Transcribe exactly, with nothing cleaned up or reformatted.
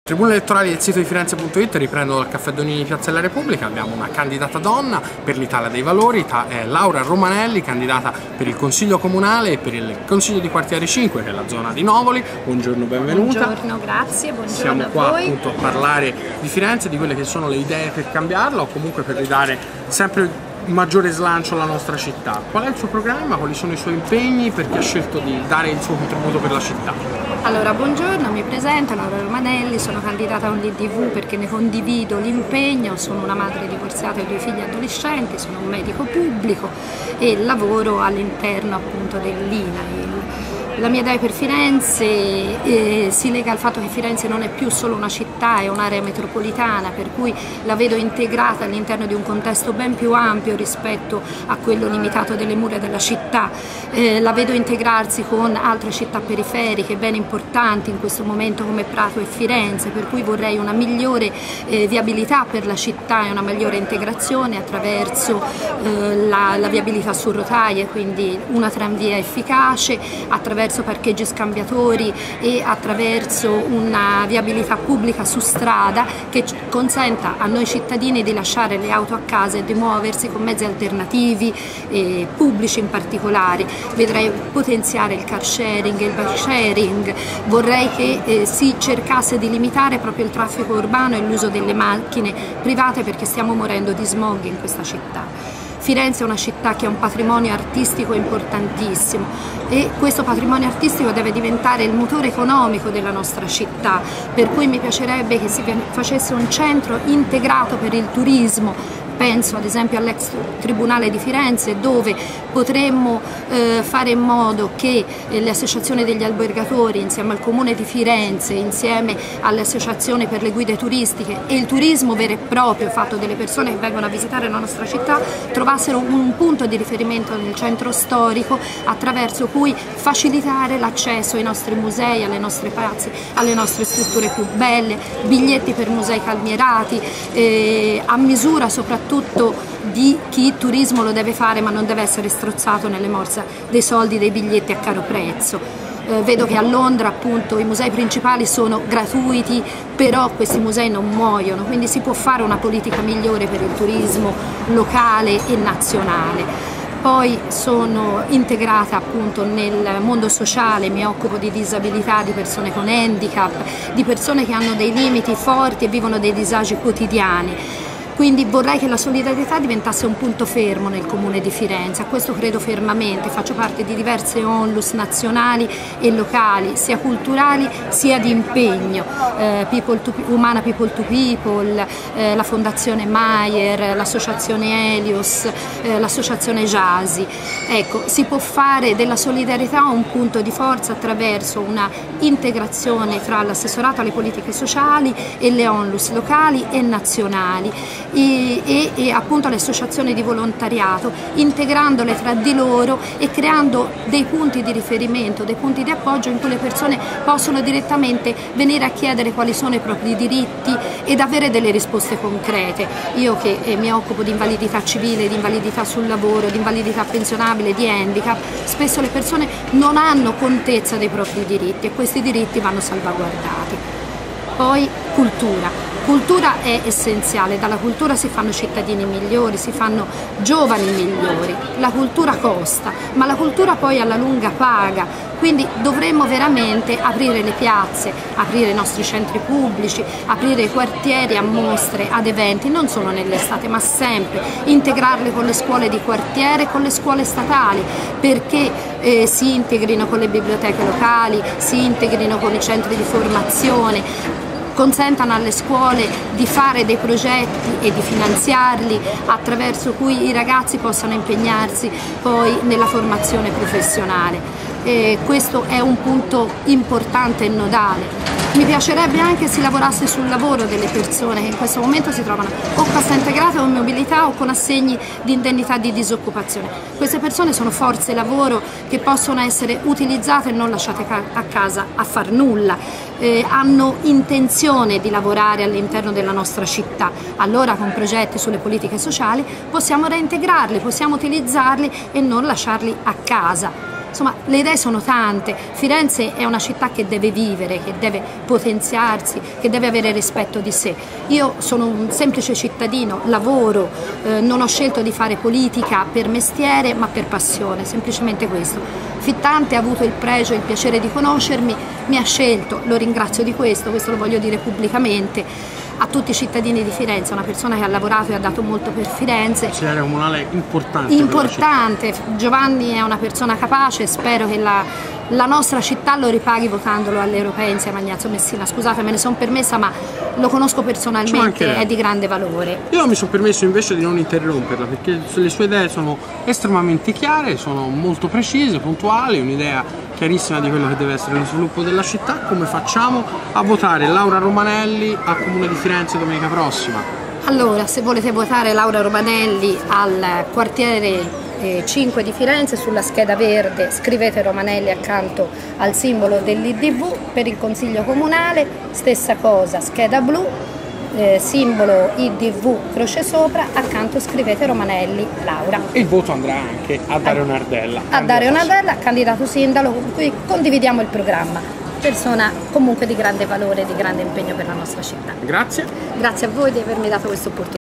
Tribune elettorali del sito di Firenze punto it riprendono dal Caffè Donini di Piazza della Repubblica. Abbiamo una candidata donna per l'Italia dei Valori, è Laura Romanelli, candidata per il Consiglio Comunale e per il Consiglio di Quartiere cinque, che è la zona di Novoli. Buongiorno, benvenuta. Buongiorno, grazie, buongiorno. Siamo a qua voi. appunto a parlare di Firenze, di quelle che sono le idee per cambiarla o comunque per ridare sempre maggiore slancio alla nostra città. Qual è il suo programma? Quali sono i suoi impegni? Perché ha scelto di dare il suo contributo per la città? Allora, buongiorno, mi presento, Laura Romanelli, sono candidata a un D D V perché ne condivido l'impegno, sono una madre divorziata e due figli adolescenti, sono un medico pubblico e lavoro all'interno appunto dell'I N A I L. La mia idea per Firenze eh, si lega al fatto che Firenze non è più solo una città, è un'area metropolitana, per cui la vedo integrata all'interno di un contesto ben più ampio rispetto a quello limitato delle mura della città. Eh, la vedo integrarsi con altre città periferiche ben importanti in questo momento come Prato e Firenze, per cui vorrei una migliore eh, viabilità per la città e una migliore integrazione attraverso eh, la, la viabilità su rotaie, quindi una tranvia efficace, attraverso parcheggi scambiatori e attraverso una viabilità pubblica su strada che consenta a noi cittadini di lasciare le auto a casa e di muoversi con mezzi alternativi e pubblici in particolare. Vedrei potenziare il car sharing e il bike sharing, vorrei che eh, si cercasse di limitare proprio il traffico urbano e l'uso delle macchine private perché stiamo morendo di smog in questa città. Firenze è una città che ha un patrimonio artistico importantissimo e questo patrimonio artistico deve diventare il motore economico della nostra città, per cui mi piacerebbe che si facesse un centro integrato per il turismo. Penso ad esempio all'ex Tribunale di Firenze, dove potremmo eh, fare in modo che eh, le associazioni degli albergatori insieme al Comune di Firenze, insieme alle associazioni per le guide turistiche e il turismo vero e proprio fatto delle persone che vengono a visitare la nostra città trovassero un punto di riferimento nel centro storico attraverso cui facilitare l'accesso ai nostri musei, alle nostre piazze, alle nostre strutture più belle, biglietti per musei calmierati, eh, a misura soprattutto tutto di chi il turismo lo deve fare ma non deve essere strozzato nelle morsa dei soldi dei biglietti a caro prezzo. Eh, vedo che a Londra appunto i musei principali sono gratuiti, però questi musei non muoiono, quindi si può fare una politica migliore per il turismo locale e nazionale. Poi sono integrata appunto nel mondo sociale, mi occupo di disabilità, di persone con handicap, di persone che hanno dei limiti forti e vivono dei disagi quotidiani. Quindi vorrei che la solidarietà diventasse un punto fermo nel Comune di Firenze, a questo credo fermamente, faccio parte di diverse onlus nazionali e locali, sia culturali sia di impegno, eh, people to, Umana People to People, eh, la Fondazione Maier, l'Associazione Helios, eh, l'Associazione Jasi. Ecco, si può fare della solidarietà un punto di forza attraverso una integrazione tra l'assessorato alle politiche sociali e le onlus locali e nazionali. E, e, e appunto le associazioni di volontariato, integrandole tra di loro e creando dei punti di riferimento, dei punti di appoggio in cui le persone possono direttamente venire a chiedere quali sono i propri diritti ed avere delle risposte concrete. Io che eh, mi occupo di invalidità civile, di invalidità sul lavoro, di invalidità pensionabile, di handicap, spesso le persone non hanno contezza dei propri diritti e questi diritti vanno salvaguardati. Poi cultura. Cultura è essenziale, dalla cultura si fanno cittadini migliori, si fanno giovani migliori, la cultura costa, ma la cultura poi alla lunga paga, quindi dovremmo veramente aprire le piazze, aprire i nostri centri pubblici, aprire i quartieri a mostre, ad eventi, non solo nell'estate ma sempre, integrarli con le scuole di quartiere e con le scuole statali, perché eh, si integrino con le biblioteche locali, si integrino con i centri di formazione, consentano alle scuole di fare dei progetti e di finanziarli attraverso cui i ragazzi possano impegnarsi poi nella formazione professionale. E questo è un punto importante e nodale. Mi piacerebbe anche si lavorasse sul lavoro delle persone che in questo momento si trovano o cassa integrata o mobilità o con assegni di indennità di disoccupazione. Queste persone sono forze lavoro che possono essere utilizzate e non lasciate a casa a far nulla, eh, hanno intenzione di lavorare all'interno della nostra città. Allora con progetti sulle politiche sociali possiamo reintegrarli, possiamo utilizzarli e non lasciarli a casa. insomma le idee sono tante. Firenze è una città che deve vivere, che deve potenziarsi, che deve avere rispetto di sé. Io sono un semplice cittadino, lavoro, eh, non ho scelto di fare politica per mestiere ma per passione, semplicemente questo. Fittante ha avuto il pregio e il piacere di conoscermi, mi ha scelto, lo ringrazio di questo, questo lo voglio dire pubblicamente a tutti i cittadini di Firenze, una persona che ha lavorato e ha dato molto per Firenze. Consigliere comunale importante. Importante, Giovanni è una persona capace, spero che la, la nostra città lo ripaghi votandolo alle europee insieme a Ignazio Messina. Scusate, me ne sono permessa, ma lo conosco personalmente, è di grande valore. Io mi sono permesso invece di non interromperla perché le sue idee sono estremamente chiare, sono molto precise, puntuali, un'idea chiarissima di quello che deve essere lo sviluppo della città. Come facciamo a votare Laura Romanelli al Comune di Firenze domenica prossima? Allora, se volete votare Laura Romanelli al quartiere eh, cinque di Firenze, sulla scheda verde scrivete Romanelli accanto al simbolo dell'I D V. Per il Consiglio Comunale stessa cosa, scheda blu, eh, simbolo I D V croce sopra, accanto scrivete Romanelli Laura. E il voto andrà anche a Dario Nardella. A Dario Nardella, candidato sindaco con cui condividiamo il programma. Persona comunque di grande valore e di grande impegno per la nostra città. Grazie. Grazie a voi di avermi dato questa opportunità.